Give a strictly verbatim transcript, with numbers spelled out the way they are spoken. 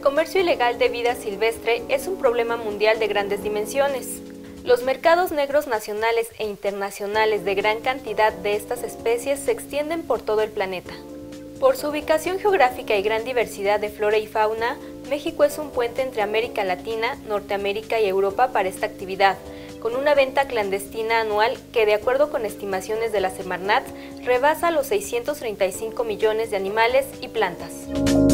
comercio ilegal de vida silvestre es un problema mundial de grandes dimensiones. Los mercados negros nacionales e internacionales de gran cantidad de estas especies se extienden por todo el planeta. Por su ubicación geográfica y gran diversidad de flora y fauna, México es un puente entre América Latina, Norteamérica y Europa para esta actividad, con una venta clandestina anual que, de acuerdo con estimaciones de la Semarnat, rebasa los seiscientos treinta y cinco millones de animales y plantas.